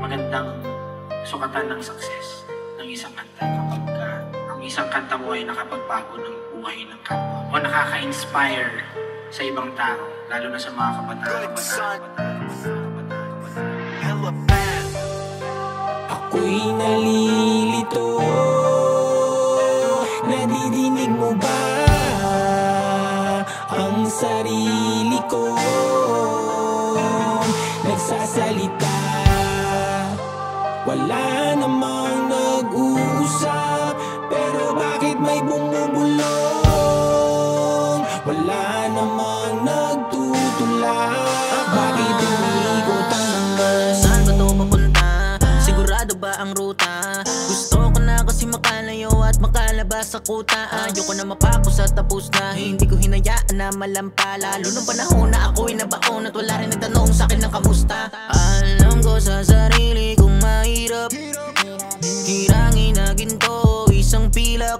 magandang sukatan ng success ng isang kanta kapag ang isang kanta mo ay nakapagbago ng buhay ng kapwa o nakaka-inspire sa ibang tao, lalo na sa mga kabataan. Ako'y nalilito, nadidinig mo ba ang sarili ko nagsasalita? Wala namang nag-uusap, pero bakit may bumubulong? Wala namang nagtutulak, bakit umikot ang mga? Saan ba to papunta? Sigurado ba ang ruta? Gusto ko na kasi makalayo at makalabas sa kuta. Ayoko na mapapos at tapos na, hindi ko hinayaan na malampa. Lalo nung panahon na ako'y nabaon at wala rin nagtanong sa'kin ng kamusta. Alam ko sa sarili kong mahirap hirangin na ginto, isang pilak.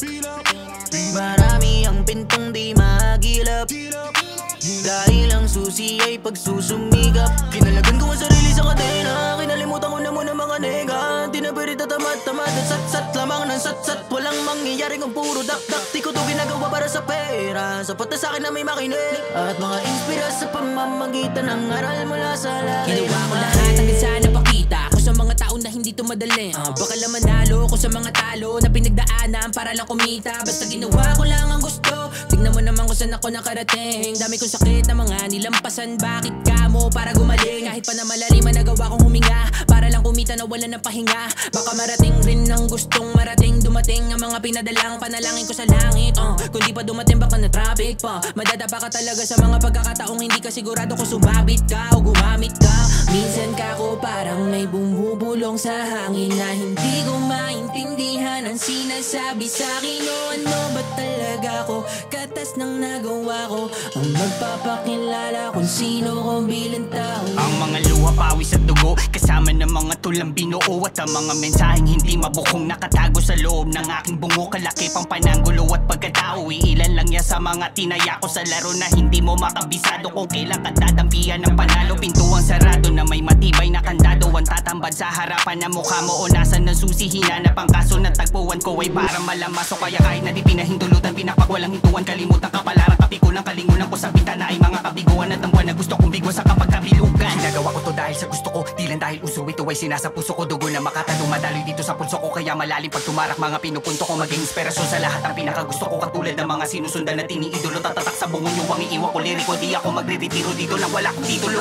Marami ang pintong di magilap, dahil ang susi ay pagsusumikap. Kinalagan ko ang sarili sa kadena, kinalimutan ko na muna mga nega. Tinabirit at tamad-tamad at sat-sat lamang ng sat-sat. Walang mangyayari kung puro dak-dak. Di ko to ginagawa para sa pera, sapat na sa'kin na may makinig at mga inspira sa pamamagitan ng aral mula sa lagay. Ginawa ko lahat hanggang sana pakita ko sa mga tao na hindi to madali. Baka lang manalo ko sa mga talo na pinagdaanan para lang kumita. Basta ginawa ko lang ang gusto. Tignan mo naman kung saan ako nakarating. Dami kong sakit na mga nilampasan. Bakit ka mo para gumaling? Kahit pa na malalim nagawa kong huminga para lang kumita na wala ng pahinga. Baka marating rin ang gustong marating. Dumating ang mga pinadalang panalangin ko sa langit. Kung di pa dumating baka na traffic pa. Madadapa ka talaga sa mga pagkakataong hindi ka sigurado kung sumabit ka o gumamit ka. Minsan ka ko parang may bumubulong sa hangin na hindi ko maintindihan ang sinasabi sa'kin. O ano ba talaga ko? Katas ng nagawa ko ang magpapakilala kung sino ko bilang tao. Ang mga luha, pawis at dugo, kasama ng mga tulang binuo at ang mga mensaheng hindi mabukong nakatago sa loob ng aking bungo. Kalaki pang pananggulo at pagkatao, iilan lang yan sa mga tinaya ko sa laro na hindi mo makabisado kung kailan ka dadampihan ng panalo. Pintuang sarado na may matibay na kandado, ang tatambad sa harapan ng mukha mo o nasan ng susi. Hinanap ang kaso na tagpuan ko ay para malamaso. Kaya kahit na di pinahintulutan, pinapakwalang hintuan, kalimutan ka pala ng kapikulang kalingunan ko sa bintana ay mga kabiguan at ang buwan na gusto kong bigwa sa kapagkabilugan. Nagawa ko to dahil sa gusto ko, di lang dahil uso. Ito ay sinasa puso ko, dugo na makatalo madaloy dito sa pulso ko. Kaya malalim pag tumarak mga pinupunto ko, maging inspirasyon sa lahat ang pinakagusto ko. Katulad ng mga sinusundan na tiniidolo, tatatak sa bungong yuwang iiwan ko liriko. Di ako magre-retiro dito lang wala kong titulo.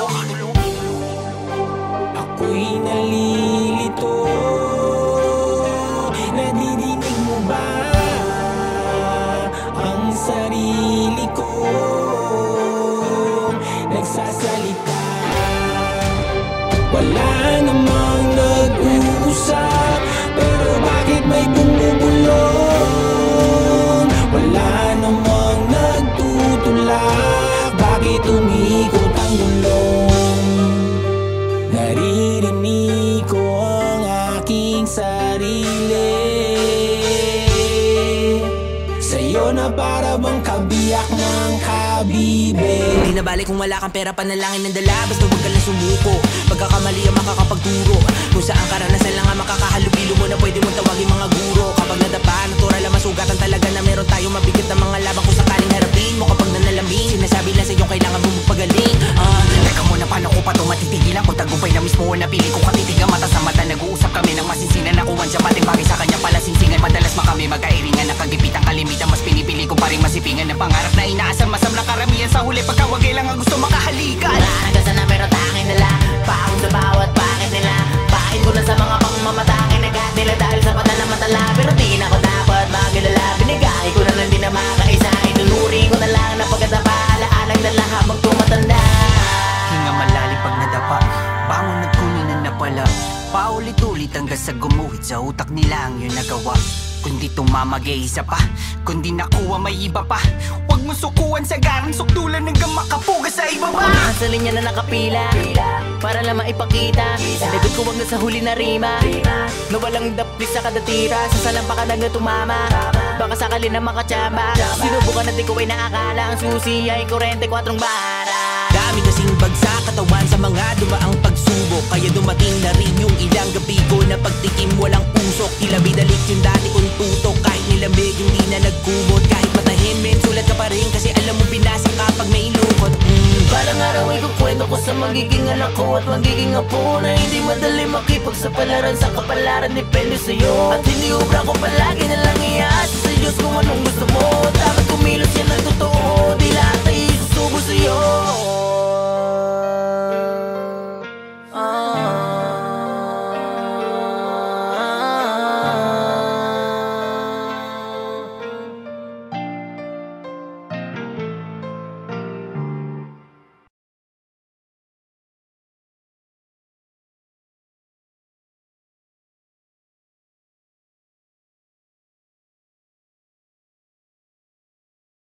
Ako'y nalilito, nadidinig mo ba ang sarili ko nagsasalita? Wala namang nag-uusap, pero bakit may bumubulong? Wala namang nagtutulak, bakit umikot ang gulong? Naririnig ko ang aking sarili sa'yo na para bang kabiyak ng kabibe. Di na balik kung wala kang pera, panalangin ng dala. Basta huwag ka lang sumuko, pagkakamali ang makakapagturo. Kung saan karanasan lang ang makakahalubilo mo na pwede mong tawagin mga guro. Kapag nadapa, natural lang masugatan talaga na meron tayong mabigat na mga laban kung sakaling harapin mo. Kapag nanalamin, sinasabi lang sa'yo kailangan mo magpagaling. Teka muna, paano ko pa ito matitigilan? Kung tagumpay na mismo ang napili ko, katitigang mata sa mata. Nag-uusap kami ng masinsinan, nakuhan siya pating bagay sa kanya pala sinsingan. Madalas makami magkairingan, nakagipit ang kalimitan. Mas pinipili ko pa rin masipingan ng pangarap na inaasam. Masam lang karamihan sa huli, pagkawagay lang ang gusto makahalikan. Wala hanggang sana pero tangin nila, paong sa bawat bakit nila. Pain ko na sa mga pangmamatake, nagat nila dahil sa pata na matala. Pero di na ko dapat magilala, binigay ko na lang din na makaisa. Inunuring ko na lang na pagkatapa, alaalang dala habang tumatanda. Hinga malalim pag nadapa, bangon at kunin na napala. Paulit-ulit hanggang sa gumuhit sa utak nila ang yun nagawa. Kundi tumamagay isa pa, kundi nakuha may iba pa. Huwag mo sukuan sa garang sukdulan hanggang makapuga sa iba pa. Unahan sa linya na nakapila, para lang maipakita. Lagot ko wag na sa huli na rima, na walang daplis sa kada tira. Sa salampakan hanggang tumama, baka sakali na makatsamba. Sinubukan natin ko ay naakala ang susi ay 44 bara. Dami kasing bagsak katawan sa mga dumaang pagsusunod. pagsubok. Kaya dumating na rin yung ilang gabi ko na pagtikim walang usok. Tila binalik yung dati kong tutok. Kahit nilamig hindi na nagkumot. Kahit matahimik sulat ka pa rin kasi alam mo binasa kapag may lungkot. Balang araw ay kukwento ko sa magiging anak ko at magiging apo na hindi madali makipagsapalaran sa kapalaran, depende sa'yo. At hindi ubra ko palagi na lang iaasa sa Diyos kung anong gusto mo. Dapat kumilos yan ng totoo, di lahat